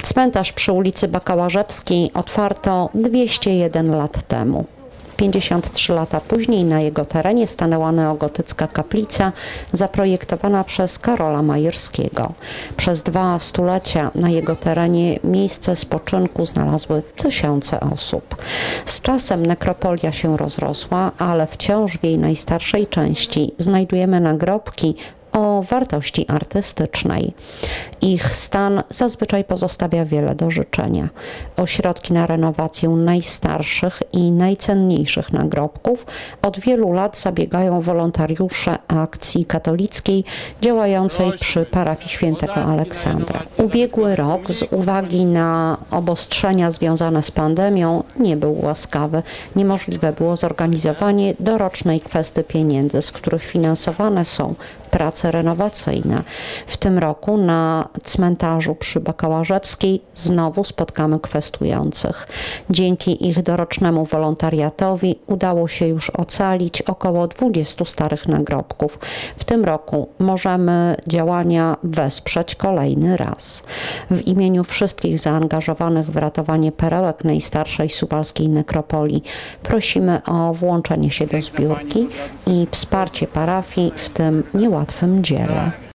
Cmentarz przy ulicy Bakałażewskiej otwarto 201 lat temu. 53 lata później na jego terenie stanęła neogotycka kaplica zaprojektowana przez Karola Majewskiego. Przez 2 stulecia na jego terenie miejsce spoczynku znalazły tysiące osób. Z czasem nekropolia się rozrosła, ale wciąż w jej najstarszej części znajdujemy nagrobki o wartości artystycznej. Ich stan zazwyczaj pozostawia wiele do życzenia. O środki na renowację najstarszych i najcenniejszych nagrobków od wielu lat zabiegają wolontariusze akcji katolickiej działającej przy parafii świętego Aleksandra. Ubiegły rok z uwagi na obostrzenia związane z pandemią nie był łaskawy. Niemożliwe było zorganizowanie dorocznej kwesty pieniędzy, z których finansowane są prace renowacyjne. W tym roku na cmentarzu przy Bakałażewskiej znowu spotkamy kwestujących. Dzięki ich dorocznemu wolontariatowi udało się już ocalić około 20 starych nagrobków. W tym roku możemy działania wesprzeć kolejny raz. W imieniu wszystkich zaangażowanych w ratowanie perełek najstarszej suwalskiej nekropolii prosimy o włączenie się do zbiórki i wsparcie parafii w tym niełatwym dziele.